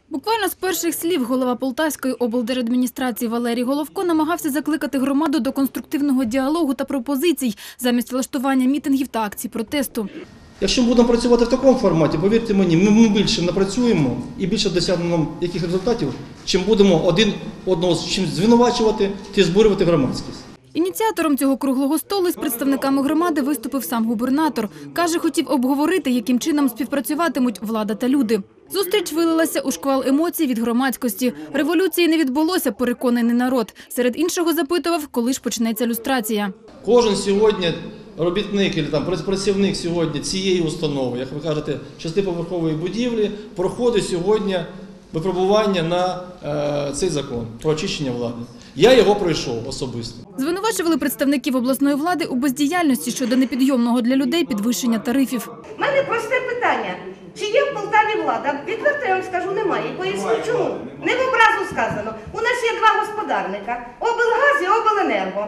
Буквально з перших слів голова Полтавської облдержадміністрації Валерій Головко намагався закликати громаду до конструктивного діалогу та пропозицій замість влаштування мітингів та акцій протесту. Якщо ми будемо працювати в такому форматі, повірте мені, ми більше напрацюємо і більше досягнемо яких результатів, чим будемо один одного чимось звинувачувати та збурювати громадськість. Ініціатором цього круглого столу з представниками громади виступив сам губернатор. Каже, хотів обговорити, яким чином співпрацюватимуть влада та люди. Зустріч вилилася у шквал емоцій від громадськості. Революції не відбулося, переконаний народ. Серед іншого запитував, коли ж почнеться люстрація. Кожен сьогодні робітник або працівник сьогодні цієї установи, як ви кажете, 6-поверхової будівлі, проходить сьогодні випробування на цей закон про очищення влади. Я його пройшов особисто. Звинувачували представників обласної влади у бездіяльності щодо непідйомного для людей підвищення тарифів. У мене просте питання. Чи є в Полтаві влада? Відверто я вам скажу, немає. І поясню чому. Не в образу сказано. У нас є два господарника – облгаз і обленерго.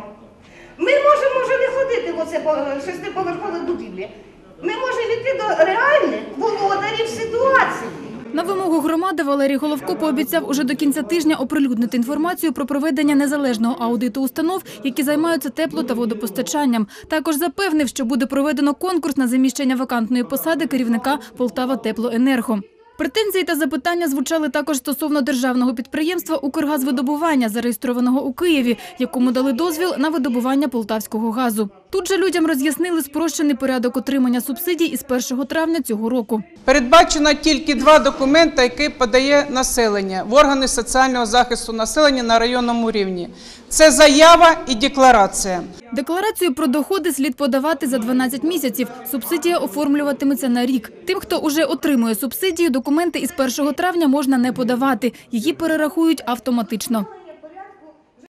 Ми можемо вже не ходити в оце 6-поверхові будівлі. Ми можемо йти до реальних володарів ситуації. На вимогу громади Валерій Головко пообіцяв уже до кінця тижня оприлюднити інформацію про проведення незалежного аудиту установ, які займаються тепло- та водопостачанням. Також запевнив, що буде проведено конкурс на заміщення вакантної посади керівника «Полтава-Теплоенерго». Претензії та запитання звучали також стосовно державного підприємства «Укргазвидобування», зареєстрованого у Києві, якому дали дозвіл на видобування полтавського газу. Тут же людям роз'яснили спрощений порядок отримання субсидій із 1 травня цього року. Передбачено тільки два документи, які подає населення в органи соціального захисту населення на районному рівні. Це заява і декларація. Декларацію про доходи слід подавати за 12 місяців. Субсидія оформлюватиметься на рік. Тим, хто уже отримує субсидію, документи із 1 травня можна не подавати. Її перерахують автоматично.